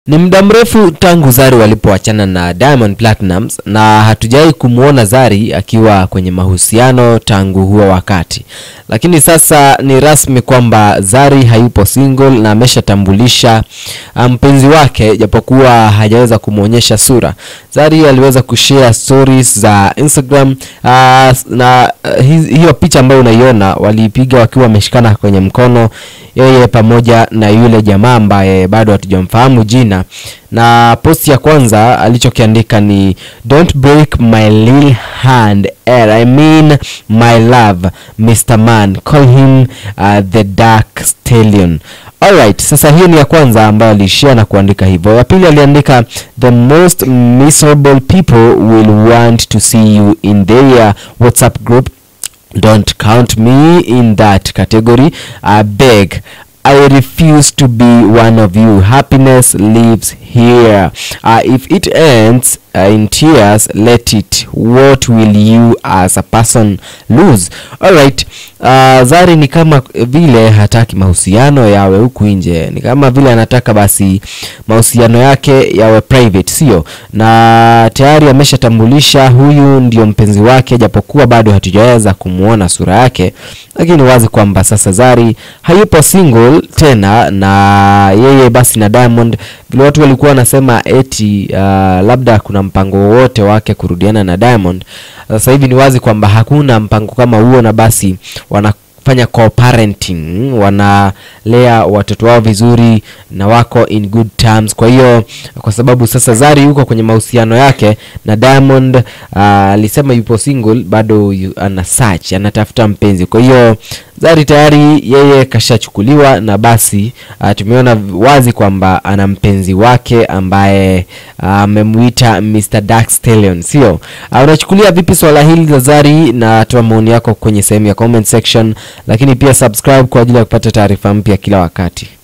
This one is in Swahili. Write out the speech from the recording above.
Ni muda mrefu tangu Zari walipoachana na Diamond Platnumz na hatujai kumuona Zari akiwa kwenye mahusiano tangu huo wakati. Lakini sasa ni rasmi kwamba Zari hayupo single na ameshatambulisha mpenzi wake japokuwa hajaweza kumuonyesha sura. Zari aliweza kushare stories za Instagram na hiyo picha ambayo unaiona walipiga wakiwa wameshikana kwenye mkono, yeye pamoja na yule jamaa ambaye bado hatujamfahamu jina. Na post ya kwanza alichokiandika ni "Don't break my little hand, I mean my love, Mr. Man, call him the dark stallion." Alright, sasa hiyo ni ya kwanza ambayo alishare na kuandika hivyo. Ya pili aliandika "The most miserable people will want to see you in their WhatsApp group. Don't count me in that category. I beg. I refuse to be one of you. Happiness lives here. If it ends in tears, let it. What will you as a person lose?" Alright, Zari ni kama vile hataki mahusiano yawe huku nje. Ni kama vile anataka basi mahusiano yake yawe private, sio? Na tayari ameshatambulisha huyu ndio mpenzi wake japokuwa bado hatujaweza kumuona sura yake. Lakini wazi kwamba sasa Zari hayupo single tena na yeye basi na Diamond. Vile watu walikuwa wanasema eti labda kuna mpango wote wake kurudiana na Diamond. Sasa hivi ni wazi kwamba hakuna mpango kama huo na basi wanafanya co-parenting, wanalea watoto wao vizuri na wako in good terms. Kwa hiyo kwa sababu sasa Zari yuko kwenye mahusiano yake na Diamond, alisema yupo single, bado ana search, anatafuta mpenzi. Kwa hiyo Zari tayari yeye kashachukuliwa na basi tumeona wazi kwamba ana mpenzi wake ambaye amemuita Mr. Dark Stallion, sio? Unachukulia vipi swala hili la Zari? Na toa maoni yako kwenye sehemu ya comment section, lakini pia subscribe kwa ajili ya kupata taarifa mpya kila wakati.